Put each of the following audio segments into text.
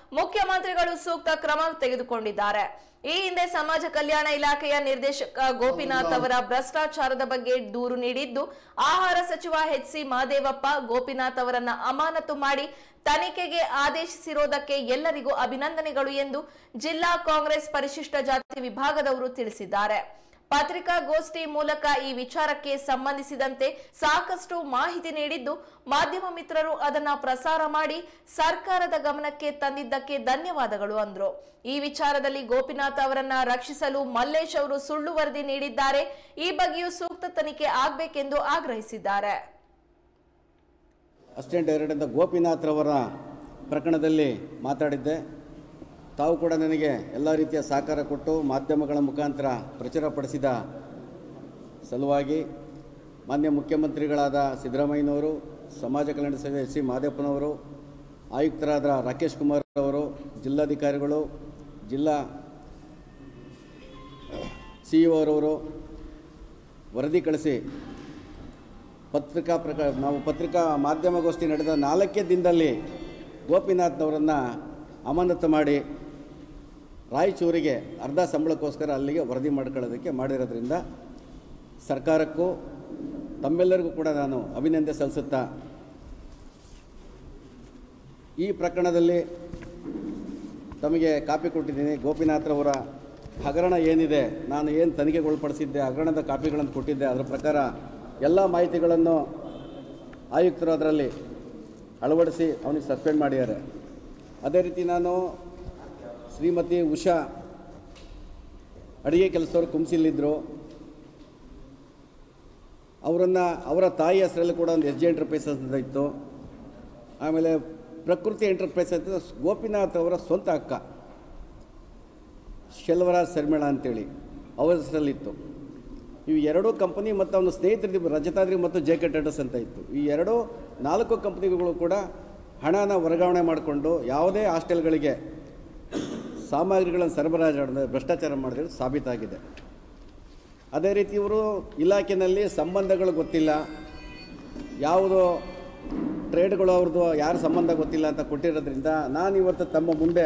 ಮುಖ್ಯಮಂತ್ರಿಗಳು ಸೂಕ್ತ ಕ್ರಮ ತೆಗೆದುಕೊಂಡಿದ್ದಾರೆ. ಈ ಹಿಂದೆ ಸಮಾಜ ಕಲ್ಯಾಣ ಇಲಾಖೆಯ ನಿರ್ದೇಶಕ ಗೋಪಿನಾಥ್ ಅವರ ಭ್ರಷ್ಟಾಚಾರದ ಬಗ್ಗೆ ದೂರು ನೀಡಿದ್ದು, ಆಹಾರ ಸಚಿವ ಎಚ್.ಸಿ. ಮಹದೇವಪ್ಪ ಗೋಪಿನಾಥ್ ಅವರನ್ನ ಅಮಾನತು ಮಾಡಿ ತನಿಖೆಗೆ ಆದೇಶಿಸಿರುವುದಕ್ಕೆ ಎಲ್ಲರಿಗೂ ಅಭಿನಂದನೆಗಳು ಎಂದು ಜಿಲ್ಲಾ ಕಾಂಗ್ರೆಸ್ ಪರಿಶಿಷ್ಟ ಜಾತಿ ವಿಭಾಗದವರು ತಿಳಿಸಿದ್ದಾರೆ. ಪತ್ರಿಕಾಗೋಷ್ಠಿ ಮೂಲಕ ಈ ವಿಚಾರಕ್ಕೆ ಸಂಬಂಧಿಸಿದಂತೆ ಸಾಕಷ್ಟು ಮಾಹಿತಿ ನೀಡಿದ್ದು, ಮಾಧ್ಯಮ ಮಿತ್ರರು ಅದನ್ನ ಪ್ರಸಾರ ಮಾಡಿ ಸರ್ಕಾರದ ಗಮನಕ್ಕೆ ತಂದಿದ್ದಕ್ಕೆ ಧನ್ಯವಾದಗಳು ಅಂದ್ರು. ಈ ವಿಚಾರದಲ್ಲಿ ಗೋಪಿನಾಥ್ ಅವರನ್ನ ರಕ್ಷಿಸಲು ಮಲ್ಲೇಶ್ ಅವರು ಸುಳ್ಳು ವರದಿ ನೀಡಿದ್ದಾರೆ. ಈ ಬಗ್ಗೆಯೂ ಸೂಕ್ತ ತನಿಖೆ ಆಗಬೇಕೆಂದು ಆಗ್ರಹಿಸಿದ್ದಾರೆ. ಅಸಿಸ್ಟೆಂಟ್ ಡೈರೆಕ್ಟರ್ ಗೋಪಿನಾಥ್ ಅವರ ಪ್ರಕರಣದಲ್ಲಿ ಮಾತಾಡಿದ್ದೆ. ತಾವು ಕೂಡ ನನಗೆ ಎಲ್ಲ ರೀತಿಯ ಸಹಕಾರ ಕೊಟ್ಟು ಮಾಧ್ಯಮಗಳ ಮುಖಾಂತರ ಪ್ರಚುರಪಡಿಸಿದ ಸಲುವಾಗಿ ಮಾನ್ಯ ಮುಖ್ಯಮಂತ್ರಿಗಳಾದ ಸಿದ್ದರಾಮಯ್ಯನವರು, ಸಮಾಜ ಕಲ್ಯಾಣ ಸಚಿವ ಎಚ್.ಸಿ. ಮಹದೇವಪ್ಪನವರು, ಆಯುಕ್ತರಾದ ರಾಕೇಶ್ ಕುಮಾರ್ ಅವರು, ಜಿಲ್ಲಾಧಿಕಾರಿಗಳು, ಜಿಲ್ಲಾ CEO ಅವರವರು ವರದಿ ಕಳಿಸಿ ನಾವು ಪತ್ರಿಕಾ ಮಾಧ್ಯಮಗೋಷ್ಠಿ ನಡೆದ 4 ದಿನದಲ್ಲಿ ಗೋಪಿನಾಥ್ನವರನ್ನು ಅಮಾನತು ಮಾಡಿ ರಾಯಚೂರಿಗೆ ಅರ್ಧ ಸಂಬಳಕ್ಕೋಸ್ಕರ ಅಲ್ಲಿಗೆ ವರದಿ ಮಾಡ್ಕೊಳ್ಳೋದಕ್ಕೆ ಮಾಡಿರೋದ್ರಿಂದ ಸರ್ಕಾರಕ್ಕೂ ತಮ್ಮೆಲ್ಲರಿಗೂ ಕೂಡ ನಾನು ಅಭಿನಂದನೆ ಸಲ್ಲಿಸುತ್ತಾ, ಈ ಪ್ರಕರಣದಲ್ಲಿ ತಮಗೆ ಕಾಪಿ ಕೊಟ್ಟಿದ್ದೀನಿ. ಗೋಪಿನಾಥ್ರವರ ಹಗರಣ ಏನಿದೆ, ನಾನು ಏನು ತನಿಖೆಗೊಳಪಡಿಸಿದ್ದೆ, ಹಗರಣದ ಕಾಪಿಗಳನ್ನು ಕೊಟ್ಟಿದ್ದೆ, ಅದರ ಪ್ರಕಾರ ಎಲ್ಲ ಮಾಹಿತಿಗಳನ್ನು ಆಯುಕ್ತರು ಅದರಲ್ಲಿ ಅಳವಡಿಸಿ ಅವನಿಗೆ ಸಸ್ಪೆಂಡ್ ಮಾಡಿದ್ದಾರೆ. ಅದೇ ರೀತಿ ನಾನು ಶ್ರೀಮತಿ ಉಷಾ ಅಡುಗೆ ಕೆಲಸದವರು ಕುಂಸಿಲಿದ್ದರು, ಅವರ ತಾಯಿ ಹೆಸರಲ್ಲಿ ಕೂಡ ಒಂದು SJ ಎಂಟರ್ಪ್ರೈಸಸ್ ಅಂತ ಇತ್ತು. ಆಮೇಲೆ ಪ್ರಕೃತಿ ಎಂಟರ್ಪ್ರೈಸ್ ಅಂತ ಗೋಪಿನಾಥ್ ಅವರ ಸ್ವಂತ ಅಕ್ಕ ಶೆಲ್ವರಾಜ್ ಶರ್ಮಿಳಾ ಅಂತೇಳಿ ಅವರ ಹೆಸರಲ್ಲಿತ್ತು. ಇವು 2 ಕಂಪನಿ ಮತ್ತು ಅವನ ಸ್ನೇಹಿತರಿದ್ದು ರಜತಾದ್ರಿ ಮತ್ತು JK ಟ್ರೇಡರ್ಸ್ ಅಂತ ಇತ್ತು. ಈ 4 ಕಂಪನಿಗಳು ಕೂಡ ಹಣನ ವರ್ಗಾವಣೆ ಮಾಡಿಕೊಂಡು ಯಾವುದೇ ಹಾಸ್ಟೆಲ್ಗಳಿಗೆ ಸಾಮಗ್ರಿಗಳನ್ನು ಸರಬರಾಜು ಮಾಡಿದ ಭ್ರಷ್ಟಾಚಾರ ಮಾಡಿದ್ರೆ ಸಾಬೀತಾಗಿದೆ. ಅದೇ ರೀತಿ ಇವರು ಇಲಾಖೆಯಲ್ಲಿ ಸಂಬಂಧಗಳು ಗೊತ್ತಿಲ್ಲ, ಯಾವುದೋ ಟ್ರೇಡ್ಗಳು ಅವ್ರದ್ದು ಯಾರ ಸಂಬಂಧ ಗೊತ್ತಿಲ್ಲ ಅಂತ ಕೊಟ್ಟಿರೋದ್ರಿಂದ ನಾನಿವತ್ತು ತಮ್ಮ ಮುಂದೆ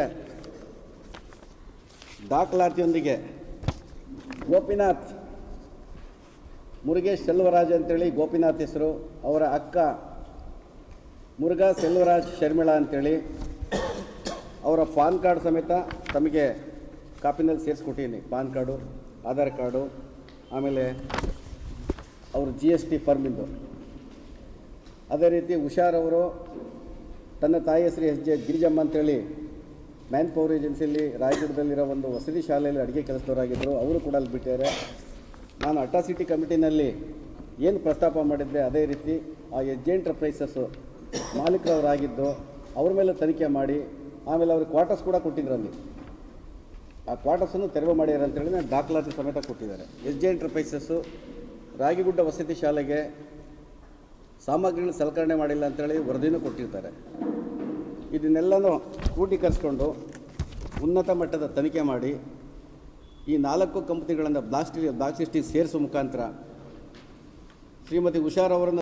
ದಾಖಲಾತಿಯೊಂದಿಗೆ ಗೋಪಿನಾಥ್ ಮುರುಗೇಶ್ ಸೆಲ್ವರಾಜ್ ಅಂತೇಳಿ ಗೋಪಿನಾಥ್ ಹೆಸರು, ಅವರ ಅಕ್ಕ ಮುರುಘಾ ಸೆಲ್ವರಾಜ್ ಶರ್ಮಿಳಾ ಅಂತೇಳಿ ಅವರ ಪಾನ್ ಕಾರ್ಡ್ ಸಮೇತ ತಮಗೆ ಕಾಪಿನಲ್ಲಿ ಸೇರಿಸ್ಕೊಟ್ಟಿದ್ದೀನಿ. ಪಾನ್ ಕಾರ್ಡು, ಆಧಾರ್ ಕಾರ್ಡು, ಆಮೇಲೆ ಅವರು GST ಫರ್ಮಿಂದು. ಅದೇ ರೀತಿ ಹುಷಾರವರು ತನ್ನ ತಾಯಿ ಹೆಸರು SJ ಗಿರಿಜಮ್ಮ ಅಂತೇಳಿ ಮ್ಯಾನ್ ಪವರ್ ಏಜೆನ್ಸಿಯಲ್ಲಿ ರಾಯಚೂರದಲ್ಲಿರೋ ಒಂದು ವಸತಿ ಶಾಲೆಯಲ್ಲಿ ಅಡುಗೆ ಕೆಲಸದವರಾಗಿದ್ದರು, ಅವರು ಕೂಡ ಅಲ್ಲಿ ಬಿಟ್ಟಿದ್ದಾರೆ. ನಾನು ಅಟ್ರಾಸಿಟಿ ಕಮಿಟಿನಲ್ಲಿ ಏನು ಪ್ರಸ್ತಾಪ ಮಾಡಿದ್ದೆ ಅದೇ ರೀತಿ ಆ SJ ಎಂಟರ್ಪ್ರೈಸಸ್ಸು ಮಾಲೀಕರವರಾಗಿದ್ದು ಅವ್ರ ಮೇಲೆ ತನಿಖೆ ಮಾಡಿ ಆಮೇಲೆ ಅವ್ರಿಗೆ ಕ್ವಾರ್ಟರ್ಸ್ ಕೂಡ ಕೊಟ್ಟಿದ್ರಲ್ಲಿ, ಆ ಕ್ವಾರ್ಟರ್ಸನ್ನು ತೆರವು ಮಾಡ್ಯಾರ ಅಂತೇಳಿ ನಾನು ದಾಖಲಾತಿ ಸಮೇತ ಕೊಟ್ಟಿದ್ದಾರೆ. SJ ಎಂಟರ್ಪ್ರೈಸಸ್ಸು ರಾಗಿಗುಡ್ಡ ವಸತಿ ಶಾಲೆಗೆ ಸಾಮಗ್ರಿಗಳನ್ನ ಸಲಕರಣೆ ಮಾಡಿಲ್ಲ ಅಂತೇಳಿ ವರದಿನೂ ಕೊಟ್ಟಿರ್ತಾರೆ. ಇದನ್ನೆಲ್ಲನೂ ಕ್ರೋಢೀಕರಿಸ್ಕೊಂಡು ಉನ್ನತ ಮಟ್ಟದ ತನಿಖೆ ಮಾಡಿ ಈ 4 ಕಂಪ್ನಿಗಳನ್ನು ಬ್ಲಾಕ್ ಲಿಸ್ಟಿಗೆ ಸೇರಿಸುವ ಮುಖಾಂತರ ಶ್ರೀಮತಿ ಉಷಾರವರನ್ನು